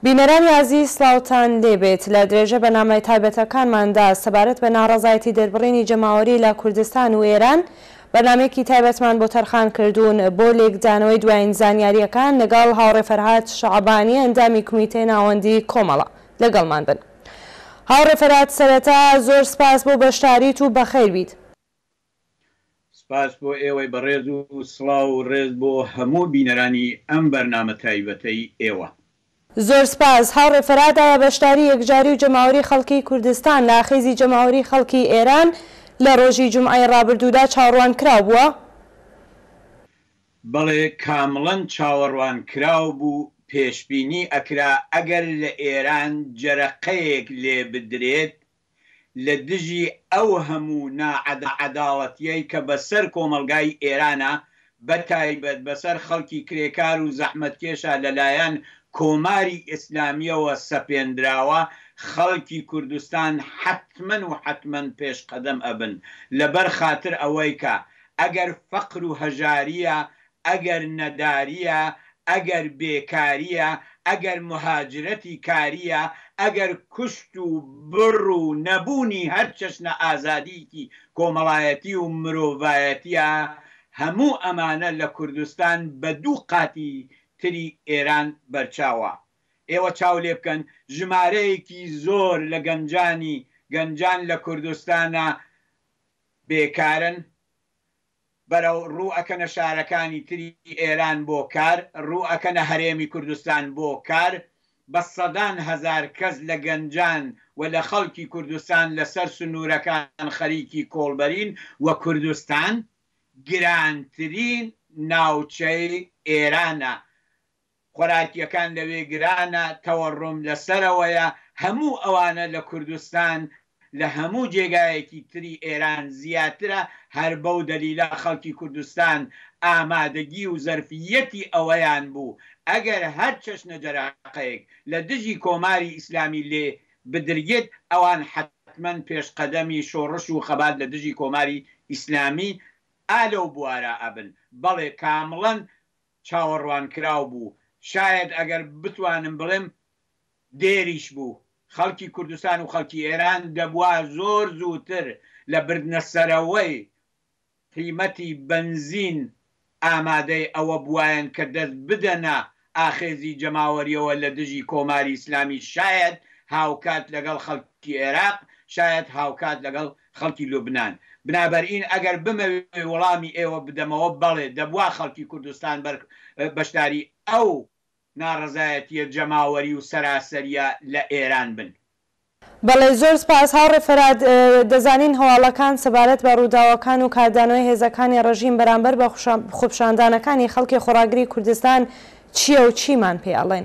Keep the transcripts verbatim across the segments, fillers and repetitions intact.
بینەرانی عزیز سڵاوتان لێبێت لە درێژە بەنامەی تایبەتەکانماندا سەبارەت بە ناڕەزایەتی دەربڕینی جەماوەری لە کوردستان و ئێران بەنامەیەکی تایبەتمان بۆ تەرخان کردوون بۆ لێکدانەوەی دوایین زانیاریەکان لەگەڵ هاوڕێ فەرهاد شەعبانی ئەندامی کومیتەی ناوەندی کۆمەڵە. لەگەڵمان بن. هاوڕێ فەرهاد، سەرەتا زۆر سپاس بۆ بەشداریت و بەخێر بیت. سپاس بۆ ئێوەی بەڕێز و سڵاو و ڕێز بۆ هەموو بینەرانی ئەم بەرنامە تایبەتەی ئێوە. زۆر سپاس. هاوڕێ فەرهاد، ئایا بەشداری یەکجاری و جەماوەری خەڵکی کوردستان لە ئاخێزی جەماوەری خەڵکی ئێران لە ڕۆژی جومعەی ڕابردوودا چاوەڕوان کراو بووە؟ بەڵێ، کامڵەن چاوەڕوان کراو بوو. پێشبینی ئەکرا ئەگەر لە ئێران جەرەقەیەک لێ بدرێت لە دژی ئەو هەموو ناعەداڵەتیەی کە بەسەر کۆمەلگای ئێرانە، بەتایبەت بەسەر خەڵکی کرێکار و زەحمەتکێشە لەلایەن کۆماری ئیسلامیەوە سەپێنراوە، خەڵکی کوردستان حتمەن و حتمەن پێشقەدەم ئەبن لەبەر خاتر ئەوەی کە ئەگەر فەقر و هەژاریە، ئەگەر نەداریە، ئەگەر بێکاریە، ئەگەر مهاجرەتی کاریە، ئەگەر کوشت و بڕ و نەبوونی هەر چەشنە ئازادیکی کۆمەڵایەتی و مرۆڤایەتیە، هەموو ئەمانە لە کوردستان بە دوو قاتی تری ئێران بەرچاوە. ئێوە چاو لێ بکەن، ژمارەیەکی زۆر لە گەنجانی گەنجان لە کوردستانە بێکارن، بەرەو ڕوو ئەکەنە شارەکانی تری ئێران بۆ کار، ڕوو ئەکەنە هەرێمی کوردستان بۆ کار. بە سەدان هەزار کەس لە گەنجان و لە خەڵکی کوردستان لەسەر سنوورەکان خەریکی کۆڵبەرین و کوردستان گرانترین ناوچەی ئێرانە. خۆراکیەکان لەوێ گرانە، تەوەڕۆم لەسەرەوەیە. هەموو ئەوانە لە کوردستان لە هەموو جێگایەکی تری ئێران زیاترە. هەر بەو دەلیلە خەڵکی کوردستان ئامادەگی و زەرفیەتی ئەوەیان بوو ئەگەر هەر چەشنە جەرەقەیەک لە دژی کۆماری ئیسلامی لێ بدرگێت، ئەوان حتمەن پێشقەدەمی شۆڕش و خەبات لە دژی کۆماری ئیسلامی ئالە و بوارە ئەبن. بەڵێ، کامڵەن چاوەڕوان کراو بوو. شاید ئەگەر بتوانم بڵێم دێریش بوو. خەڵکی کوردستان و خەڵکی ئێران دەبووە زۆر زووتر لە بردنە سەرەوەی قیمەتی بنزین ئامادەی ئەوە بوایەن کە دەست بدەنە ئاخێزی جەماوەریەوە لە دژی کۆماری ئیسلامی، شاید هاوکات لەگەڵ خەڵکی عێراق، شاید هاوکات لەگەڵ خەڵکی لوبنان. بنابەرئین ئەگەر بمەوێ وەڵامی ئێوە بدەمەوە، بەڵێ دەبووە خەڵکی کوردستان بەشداری ئەو ناڕەزایەتیە جەماوەری و سەراسەریە لە ئێران بن. بەڵێ، زۆر سپاس. هاوڕێ فەرهاد، دەزانین هەواڵەکان سەبارەت بە ڕووداوەکان و کاردانەوەی هێزەکانی ڕژیم بەرامبەر بە خوپشاندانەکانی خەڵکی خۆراگری کوردستان چییە و چیمان پێ ئەڵێن؟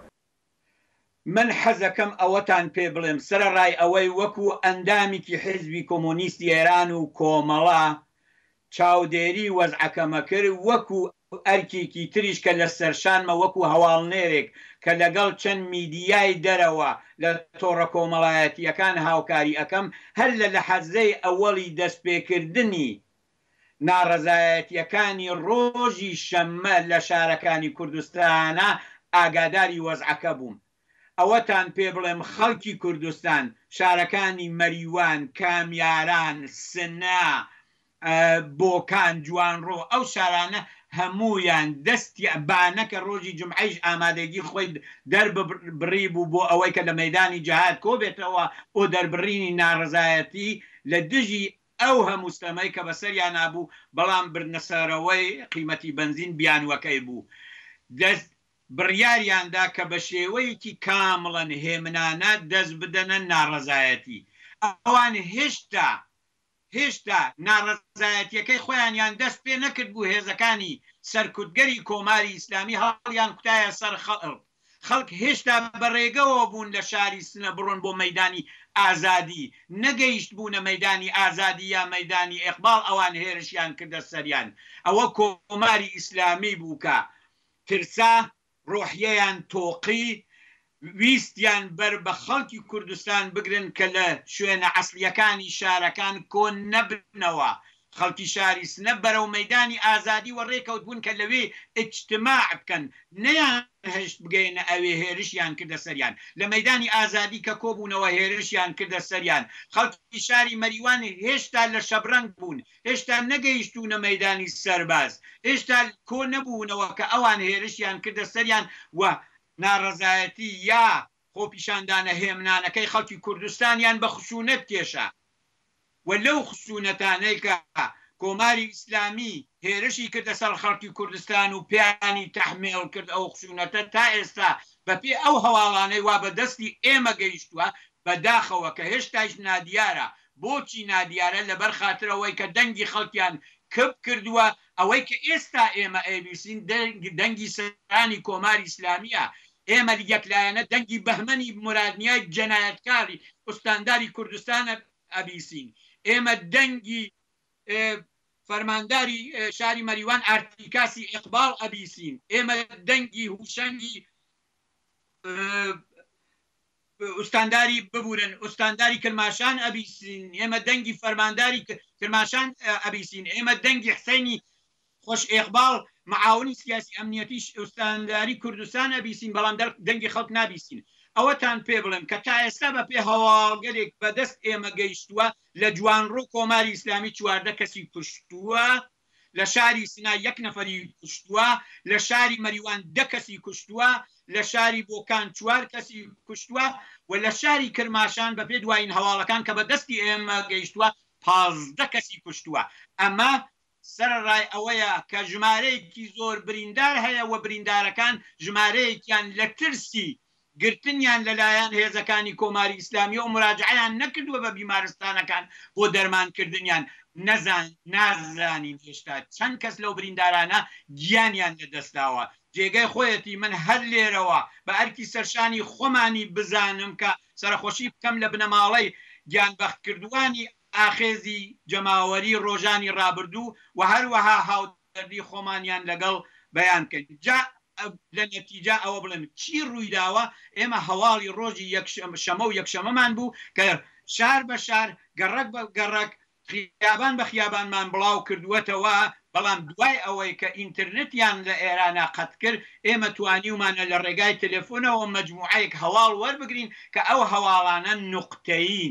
من حەزەکەم ئەوەتان پێ بڵێم، سەرەڕای ئەوەی وەکو ئەندامێکی حیزبی کۆمۆنیستی ئێران و کۆمەڵە چاودێری وەزعەکەمە کرد، وەکو ئەرکێکی تریش کە لە سەرشانمە، وەکو هەواڵنێرێک کە لەگەڵ چەند میدیای دەرەوە لە تۆڕە کۆمەڵایەتیەکان هاوکاری ئەەکەم، هەر لە لەحەزەی ئەوەڵی دەستپێکردنی ناڕەزایەتیەکانی ڕۆژی شەممە لە شارەکانی کوردستانە ئاگاداری وەزعەکە بووم. ئەوەتان پێ بڵێم، خەڵکی کوردستان شارەکانی مەریوان، کامیاران، سنا، بۆکان، جوانڕۆ، ئەو شارانە هەمویان دەستی بانەکە ڕۆژی جمعەیش ئامادەگی خۆی دەربڕی بوو بۆ ئەوەی کە لە مەیدانی جەهاد کۆبێتەوە ئۆ دەربڕینی ناڕەزایەتی لە دژی ئەو هەموو ستەمەی کە بەسەریان نابوو، بەڵام بردنەسەرەوەی قیمەتی بنزین بیانوەکەی بوو. دەست بڕیاریاندا کە بە شێوەیەکی کامڵەن هێمنانە دەست بدەنە ناڕەزایەتی. ئەوان هێشتا هێشتا ناڕەزایەتیەکەی خۆیانیان دەست پێ نەکرد بوو هێزەکانی سەرکوتگەری کۆماری ئیسلامی هەڵیان کوتایە سەر خەڵک. خەڵک هێشتا بەڕێگەوە بوون لە شاری سنە بڕۆن بۆ مەیدانی ئازادی، نەگەیشت بوونە مەیدانی ئازادی یا مەیدانی ئیقبال، ئەوان هێرشیان کردە سەریان. ئەوە کۆماری ئیسلامی بوو کە ترسا ڕۆحیەیان تۆقی، ویستیان بەر بە خەڵکی کوردستان بگرن کە لە شوێنە عەسلیەکانی شارەکان کۆن نەبنەوە. خەڵکی شاری سنە بەرەو مەدانی ئازادی و ڕێکەوت بوون کە لەوێ ئیجتماع بکەن نەیان هەشت بگەینە ئەوێ هێرشیان کردە سەریان لە مەدانی ئازادی کە کۆبوونەوە هێرشیان کردە سەریان خەڵکی شاری مەریوان هێشتا لە شەبڕەنگ بوون هێشتا نەگەیشتونە مەدانی سەرباز هێشتا کۆ نەبوونەوە کە ئەوان هێرشیان کردە سەریان و ناڕەزایەتی یا خۆپیشاندانە هێمنانەکەی خەڵکی کوردستانیان بە خشونەت کێشە و لەو خشونەتانەی کە کۆماری ئیسلامی هێرشی کردە سەر خەڵکی کوردستان و پیانی تەحمیل کرد ئەو خشونەتە تا ئێستا بە پێ ئەو هەواڵانەی وا بەدەستی ئێمە گەیشتووە بەداخەوە کە هێشتاش نادیارە بۆچی نادیارە لەبەر خاترەوەی کە دەنگی خەڵکیان کەب کردووە ئەوەی کە ئێستا ئێمە ئێبیسین دەنگی سەرانی کۆماری ئیسلامیە ئێمە یەکلایەنە دەنگی بەهمەنی مرادنیای جەنایەتکاری ئوستانداری کوردستانە ئەبیسین ئێمە دەنگی فەرمانداری شاری مەریوان ئارتیکاسی ئیقبال ئەبیسین ئێمە دەنگی هوشەنگی ئوستانداری ببورن ئوستانداری کرماشان ئەبیسین ئێمە دەنگی فەرمانداری کرماشان ئەبیسین ئێمە دەنگی حسینی خۆش ئیقبال معاونی سیاسی ئەمنیەتی ئوستانداری کوردستان ئەبیسین بەڵام دەنگی خەڵک نابیسین ئەوەتان پێ بڵێم کە تا ئێستا بە پێ هەواڵگەرێک بەدەست ئێمە گەیشتووە لە جوانڕوو کۆماری ئیسلامی چواردە کەسی کوشتووە لە شاری سنا یەک نەفەری کوشتووە لە شاری مەریوان دە کەسی کوشتووە لە شاری بۆکان چوار کەسی کوشتووە و لە شاری کرماشان بە پێ دوایین هەواڵەکان کە بەدەستی ئێمە گەیشتووە پازدە کەسی کوشتووە ئەمە سەرڕای ئەوەیە کە ژمارەیەکی زۆر بریندار هەیە و بریندارەکان ژمارەیەکیان لە ترسی گرتنیان لەلایەن هێزەکانی کۆماری ئیسلامی و مراجعیان نەکردووە بە بیمارستانەکان بۆ دەرمانکردنیان نەزان نازانین هێشتا چەند کەس لەو بریندارانە گیانیان لەدەستداوە جێگەی خۆیەتی من هەر لێرەوە بە ئەرکی سەرشانی خۆمانی بزانم کە سەرخۆشی بکەم لە بنەماڵەی گیانبەختکردوانی ئاخێزی جەماوەری ڕۆژانی ڕابردوو و هەروەها هاودەردی خۆمانیان لەگەڵ بەیان کرد جا لە نەتیجا ئەوە بڵێن چی ڕوویداوە ئێمە هەواڵی ڕۆژی شەمە و یەکشەمەمان بوو کە شار بە شار گەڕک بە گەڕک خیابان بە خیابانمان بڵاو کردووەتەوە بەڵام دوای ئەوەی کە ئینترنێتیان لە ئێرانە قەت کرد ئێمە توانیومانە لە ڕێگای تەلەفۆنەوە مەجموعەیەک هەواڵ وەربگرین کە ئەو هەواڵانە نوقتەیین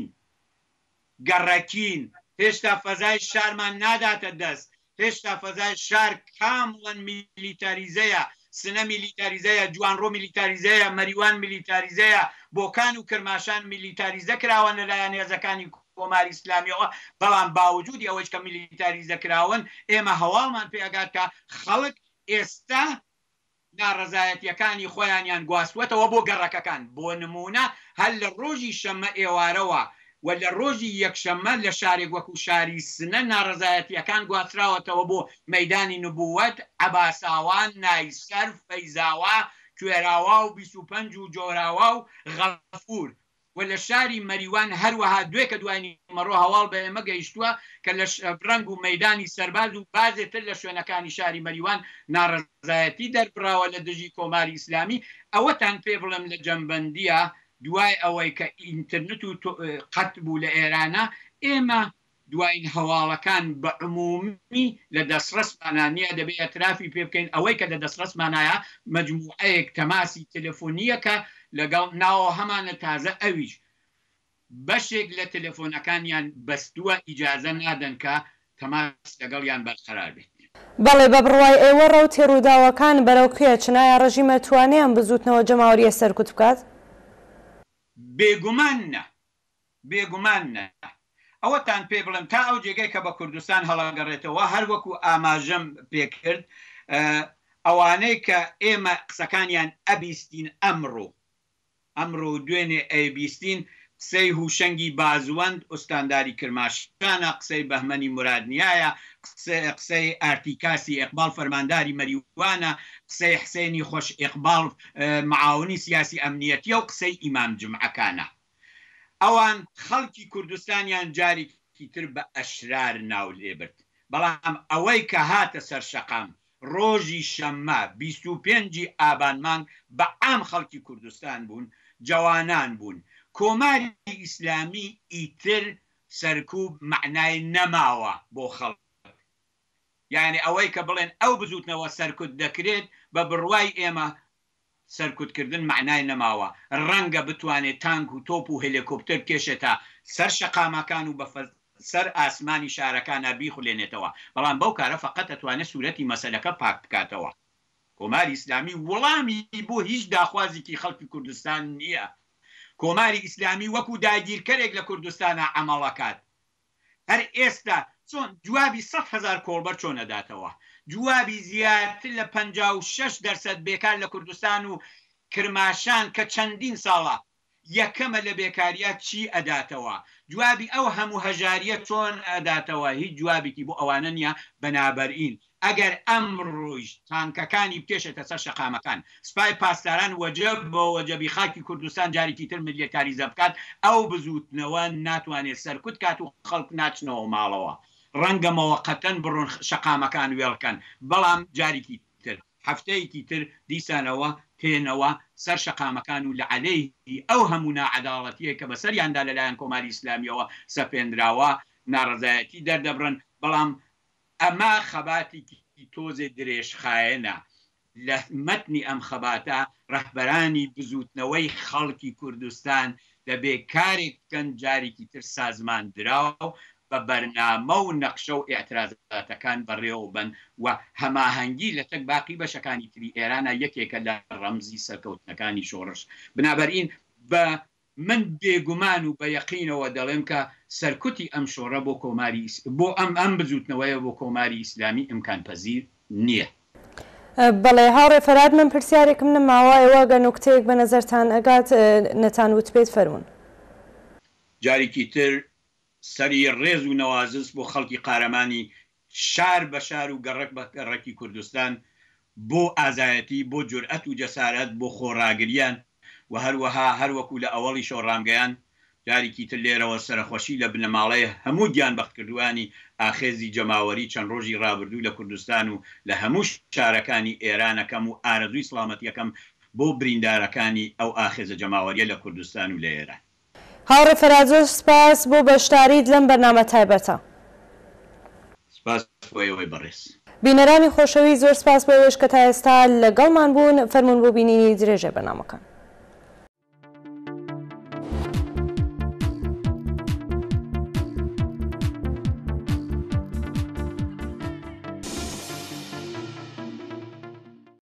گەڕەکین هێشتا فەزای شارمان ناداتە دەست هێشتا فەزای شار کامڵەن میلیتاریزەیە سنە میلیتاریزەیە جوانڕۆ میلیتاریزەیە مەریوان میلیتاریزەیە بۆکان و کرماشان میلیتاریزە کراوە لەلایەن هێزەکانی کۆماری ئیسلامیەوە بەڵام باوجودی ئەوەی کە میلیتاریزە کراون ئێمە هەواڵمان پێگات کە خەڵک ئێستا ناڕەزایەتیەکانی خۆیانیان گواستوەتەوە بۆ گەڕەکەکان بۆ نمونە هەر لە ڕۆژی شەمە ئێوارەوە و لە ڕۆژی یەکشەمە لە شارێک وەکو شاری سنە ناڕەزایەتیەکان گواستراوەتەوە بۆ مەیدانی نبووەت عەباساوان نایسەر فەیزاوا کوێراوا و بیست و پەنج و جۆراوا و غەفور و لە شاری مەریوان هەروەها دوێ کە دوای مەڕۆ هەواڵ بە ئێمە گەیشتووە کە لە ڕنگ و مەیدانی سەرباز و بازێتر لە شوێنەکانی شاری مەریوان ناڕەزایەتی دەربراوە لە دژی کۆماری ئیسلامی ئەوەتان پێ بڵێم لە جەمبەندیە دوای ئەوەی کە ئینترنێت و قەت بوو لە ئێرانە ئێمە دوایین هەواڵەکان بە عمومی لە دەستڕستمانانیە دەبێت ئەترافی پێ بکەین ئەوەی کە لە دەستڕستمانایە مەجموعەیەک تەماسی تەلەفۆنیەکە لەگەڵ ناوە هەمانە تازە ئەویش بەشێک لە تەلەفۆنەکانیان بەستووە ئیجازە نادەن کە تەماس لەگەڵیان بەرقەرار بێت. بەڵێ بە بڕوای ئێوە ڕەو تێڕووداوەکان بەرەو کوێ چنایە ڕژیمە توانیان بزوتنەوە جەماوەریە سەرکوت بکات؟ بێگومان نە بێگومان نە ئەوەتان پێ بڵم تا ئەو جێگەی کە بە کوردستان هەڵەگەڕێتەوە هەر وەکو ئاماژەم پێکرد ئەوانەی کە ئێمە قسەکانیان ئەبیستین ئەمڕۆ ئەمڕۆ دوێنێ ئەیبیستین قسەی هوشەنگی بازوەند ئوستانداری کرماشانە قسەی بەهمەنی مرادنیایە قسەی ئارتیکاسی ئیقبال فەرمانداری مەریوانە قسەی حسێنی خۆش ئیقبال معاونی سیاسی ئەمنیەتیە و قسەی ئیمام جمعەکانە ئەوان خەڵکی کوردستانیان جارێکی تر بە ئەشرار ناو لێبرد بەڵام ئەوەی کە هاتە سەر شەقام ڕۆژی شەممە بیست و پێنجی ئابان مانگ بە عام خەڵکی کوردستان بوون جوانان بوون کۆماری ئیسلامی ئیتر سەرکوب معنای نەماوە بۆ خەڵک یعنی ئەوەی کە بڵێن ئەو بزوتنەوە سەرکوت دەکرێت بە بڕوای ئێمە سەرکوتکردن معنای نەماوە. ڕەنگە بتوانێت تانک و تۆپ و هێلیکۆپتەر کێشێتە سەر شەقامەکان و بە سەر ئاسمانی شارەکانە بیخولێنێتەوە، بەڵام بەو کارە فقط دەتوانێت سوورەتی مەسەلەکە پاک بکاتەوە. کۆماری ئیسلامی وەڵامی بۆ هیچ داخوازێکی خەڵکی کوردستان نییە. کۆماری ئیسلامی وەکو داگیرکەرێک لە کوردستانە عەمەڵەکات. هەر ئێستا چۆن جوابی سەد هەزار کۆڵبەر چۆن ئەداتەوە؟ جوابی زیاتر لە پەنجا و شەش دەرسەد بێکار لە کوردستان و کرماشان کە چەندین ساڵە یەکەمە لە بێکاریە چی ئەداتەوە؟ جوابی ئەو هەموو هەژاریە چۆن ئەداتەوە؟ هیچ جوابێکی بۆ ئەوانە نییە. بەنابەرئین ئەگەر ئەم ڕۆژ تانکەکانی بکێشێتە سەر شەقامەکان، سوپای پاسداران وەجەب بۆ وەجەبی خاکی کوردستان جارێکی تر ملیەتاریزە بکات، ئەو بزوتنەوە ناتوانێت سەرکوت کات و خەڵک ناچنەوە ماڵەوە. ڕەنگە مەوەقەتەن بڕۆن شەقامەکان وێڵکەن، بەڵام جارێکی تر هەفتەیەکی تر دیسانەوە تێنەوە سەر شەقامەکان و لە عەلەیهی ئەو هەموو نائەداڵەتیە کە بەسەریاندا لەلایەن کۆماری ئیسلامیەوە سەپێنراوە ناڕەزایەتی دەردەبڕن. بەڵام ئەمە خەباتێکی تۆزێ درێژخایەنە. لە مەتنی ئەم خەباتە ڕەهبەرانی بزوتنەوەی خەڵکی کوردستان دەبێ کارێک بکەن جارێکی تر سازمان دراو بە بەرنامە و نەخشە و ئێعترازاتەکان بەڕێوە بن و هەماهەنگی لە تەک باقی بەشەکانی تری ئێرانە یەکێکە لە ڕەمزی سەرکەوتنەکانی شۆڕش. بنابەرئین بە من بێگومان و بە یەقینەوە دەڵێم کە سەرکوتی ئەم شۆڕە بۆ کۆماری بۆ ئەم ئەم بزوتنەوەیە بۆ کۆماری ئیسلامی ئیمکان پەزیر نییە. بەڵێ هاوڕێ فەراد، من پرسیارێکم نەماوە، ئێوە گە نوکتەیەک بە نەزەرتان ئەگات نەتان وتبێت فەرموون. جارێکی تر سەری ڕێز و نەوازز بۆ خەڵکی قارەمانی شار بە شار و گەڕک بە گەڕەکی کوردستان بۆ ئازایەتی، بۆ جورئەت و جەسارەت، بۆ خۆڕاگریان و هەروەها هەروەکو لە ئەوەڵی شۆڕامگەیان جارێکی تر لێرەوە سەرخۆشی لە بنەماڵەیە هەموو گیان بەختکردوانی ئاخێزی جەماوەری چەند ڕۆژی ڕابردوو لە کوردستان و لە هەموو شارەکانی ئێرانەکەم و ئارەزووی سڵامەتیەکەم بۆ بریندارەکانی ئەو ئاخێزە جەماوەریە لە کوردستان و لە ئێران. هاوڕێ فەراد، زۆر سپاس بۆ بەشداریت لەم بەرنامە تایبەتە. سپاس بۆیەوەی بەڕێز. بینەرانی خۆشەوی، زۆر سپاس بۆ ئێوەش کە تا ئێستا لەگەڵمان بوون. فەرموون بۆ بینینی درێژە بەرنامەکان.